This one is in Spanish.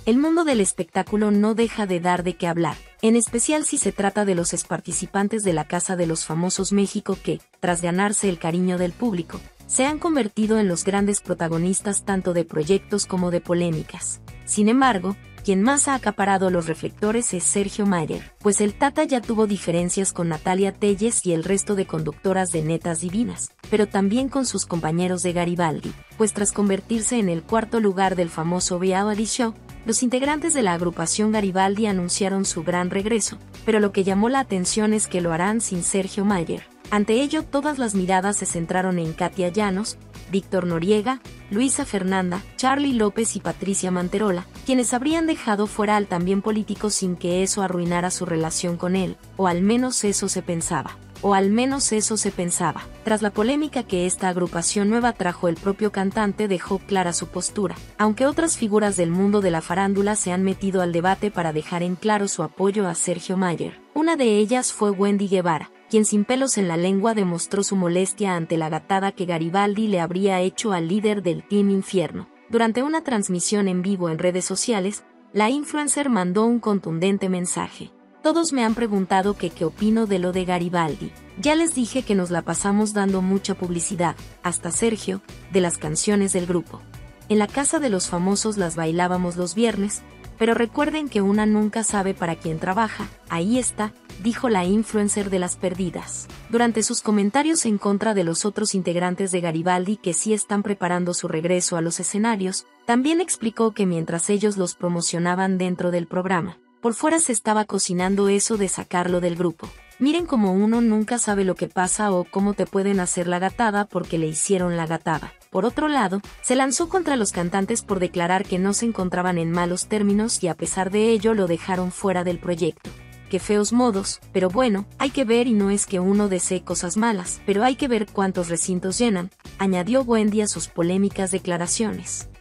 El mundo del espectáculo no deja de dar de qué hablar, en especial si se trata de los exparticipantes de la Casa de los Famosos México que, tras ganarse el cariño del público, se han convertido en los grandes protagonistas tanto de proyectos como de polémicas. Sin embargo, quien más ha acaparado los reflectores es Sergio Mayer, pues el Tata ya tuvo diferencias con Natalia Telles y el resto de conductoras de Netas Divinas, pero también con sus compañeros de Garibaldi, pues tras convertirse en el cuarto lugar del famoso reality show, los integrantes de la agrupación Garibaldi anunciaron su gran regreso, pero lo que llamó la atención es que lo harán sin Sergio Mayer. Ante ello, todas las miradas se centraron en Katia Llanos, Víctor Noriega, Luisa Fernanda, Charly López y Patricia Manterola, quienes habrían dejado fuera al también político sin que eso arruinara su relación con él, o al menos eso se pensaba. Tras la polémica que esta agrupación nueva trajo, el propio cantante dejó clara su postura, aunque otras figuras del mundo de la farándula se han metido al debate para dejar en claro su apoyo a Sergio Mayer. Una de ellas fue Wendy Guevara, quien sin pelos en la lengua demostró su molestia ante la gatada que Garibaldi le habría hecho al líder del Team Infierno. Durante una transmisión en vivo en redes sociales, la influencer mandó un contundente mensaje. Todos me han preguntado que qué opino de lo de Garibaldi. Ya les dije que nos la pasamos dando mucha publicidad, hasta Sergio, de las canciones del grupo. En la Casa de los Famosos las bailábamos los viernes, pero recuerden que una nunca sabe para quién trabaja. Ahí está, dijo la influencer de las perdidas. Durante sus comentarios en contra de los otros integrantes de Garibaldi que sí están preparando su regreso a los escenarios, también explicó que mientras ellos los promocionaban dentro del programa, por fuera se estaba cocinando eso de sacarlo del grupo. Miren cómo uno nunca sabe lo que pasa o cómo te pueden hacer la gatada porque le hicieron la gatada. Por otro lado, se lanzó contra los cantantes por declarar que no se encontraban en malos términos y a pesar de ello lo dejaron fuera del proyecto. Qué feos modos, pero bueno, hay que ver y no es que uno desee cosas malas, pero hay que ver cuántos recintos llenan, añadió Wendy a sus polémicas declaraciones.